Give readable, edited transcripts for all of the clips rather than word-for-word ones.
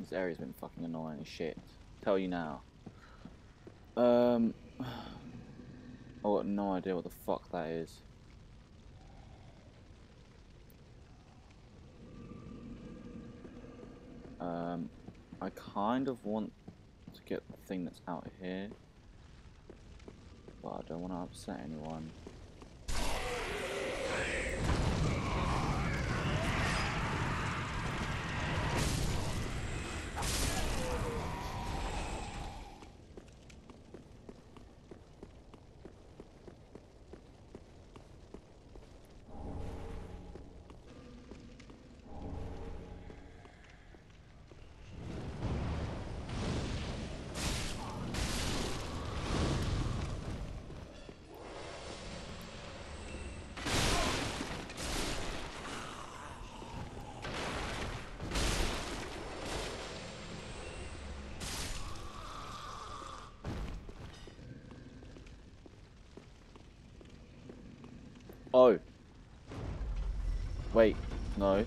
This area's been fucking annoying as shit. Tell you now. I've got no idea what the fuck that is. I kind of want to get the thing that's out here, but I don't want to upset anyone. Oh. Wait, no.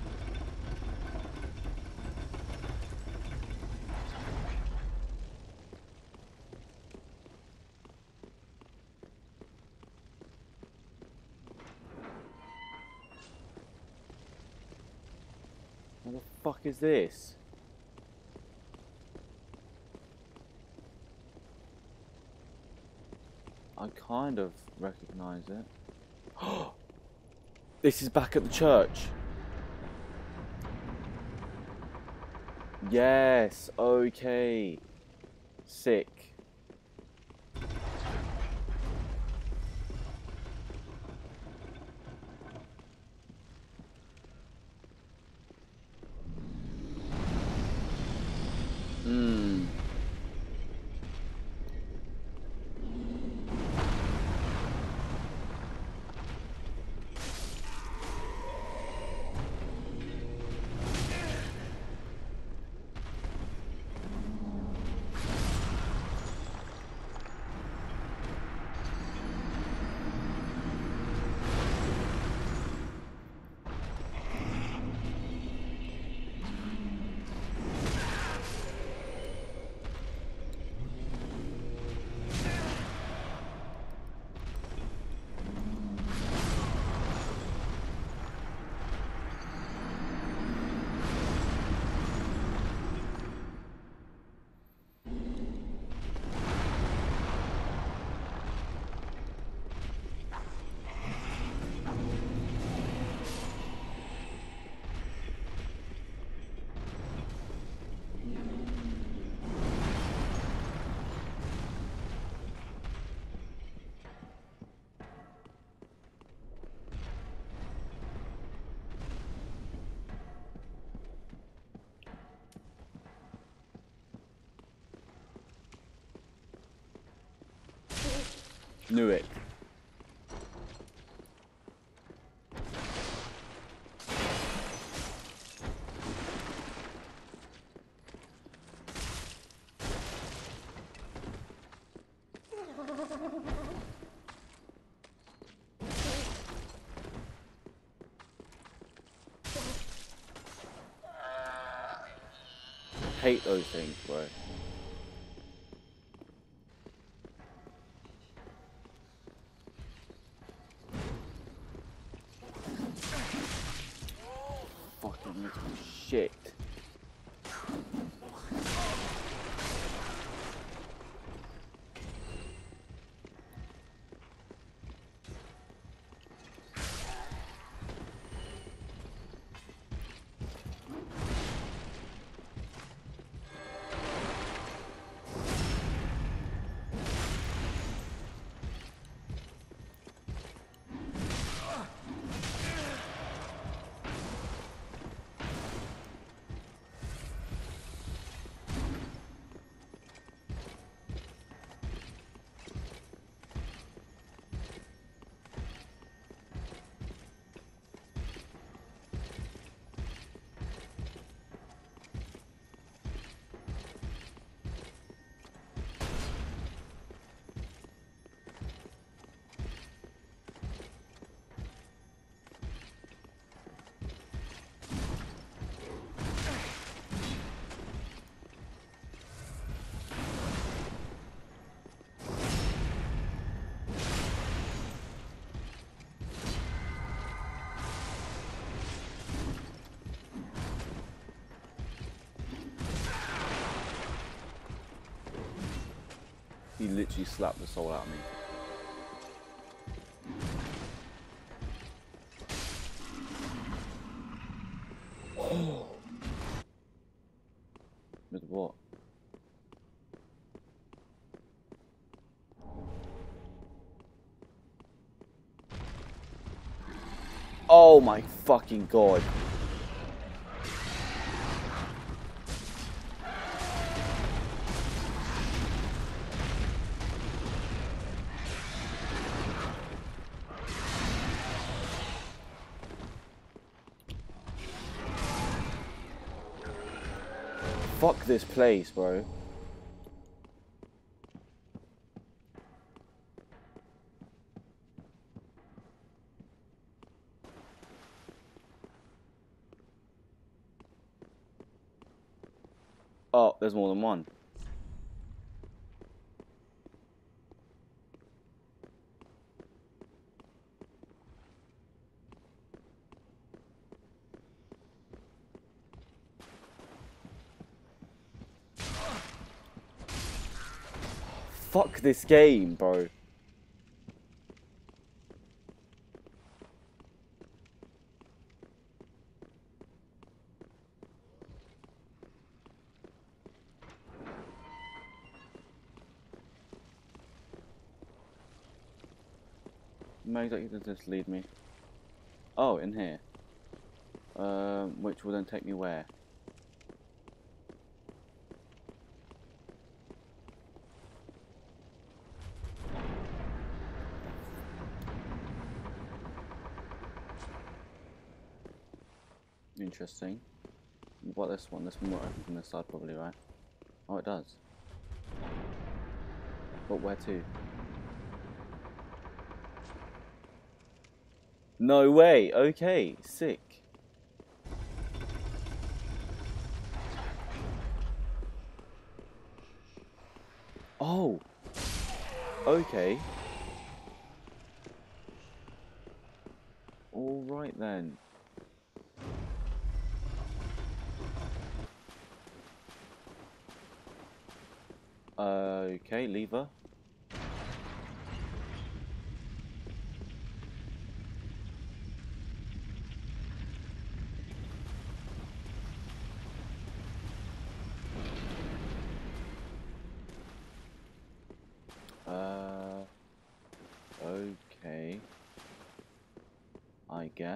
What the fuck is this? I kind of recognize it. This is back at the church. Yes, okay. Sick. Knew it. Hate those things, bro. Fucking little shit. He literally slapped the soul out of me. With what? Oh my fucking god. Fuck this place, bro. Oh, there's more than one. Fuck this game, bro. Maybe you can just lead me. Oh, in here. Which will then take me where? Interesting. What this one? This one won't open from this side probably, right? Oh, it does. But where to? No way! Okay, sick. Oh! Okay. Alright then. Okay, lever. Okay. I guess.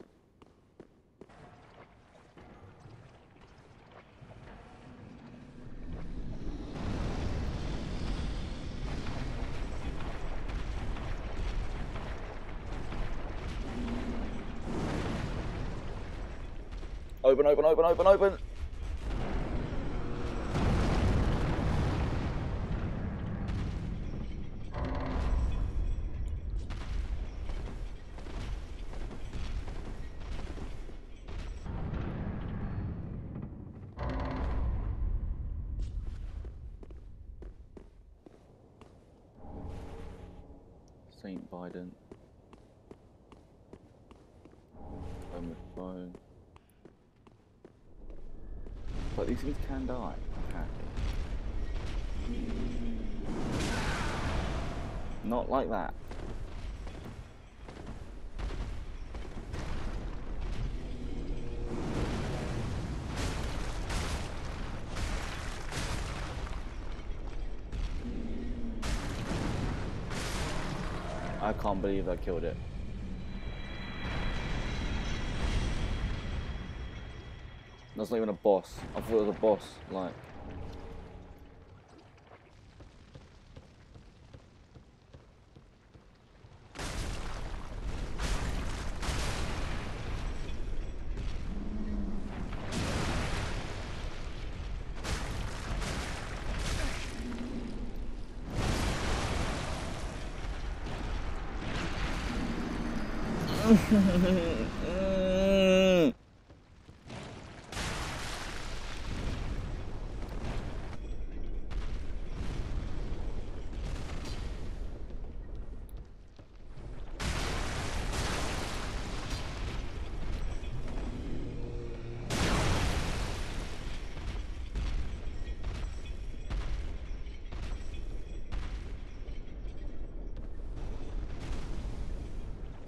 Open, open, open, open, open! Saint Biden. Home with phone. But these things can die, apparently. Not like that. I can't believe I killed it. That's not even a boss. I thought it was a boss, like.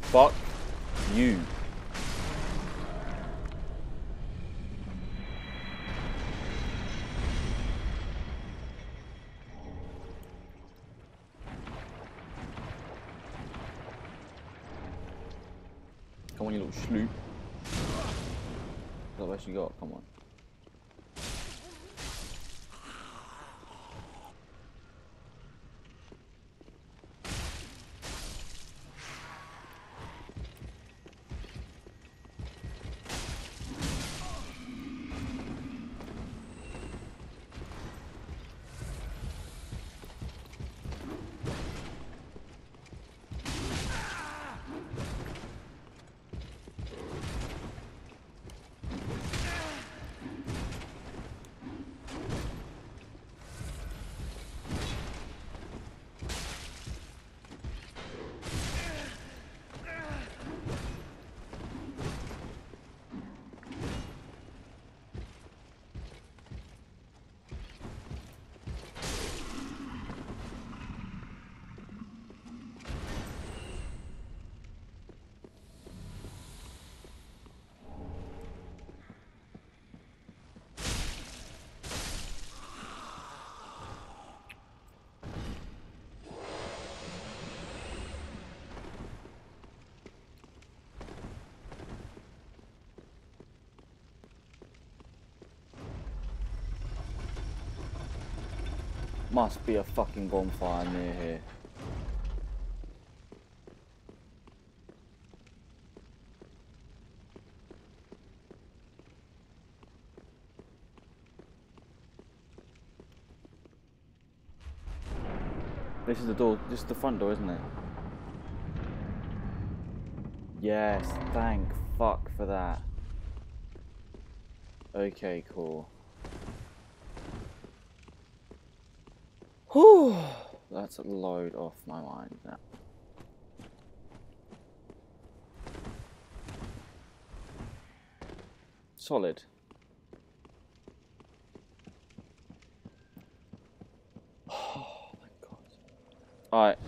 Fuck you. Come on, you little sloop. What else you got? Come on. Must be a fucking bonfire near here. This is the door, this is the front door, isn't it? Yes, thank fuck for that. Okay, cool. Whew, that's a load off my mind now. Solid. Oh my god. Alright,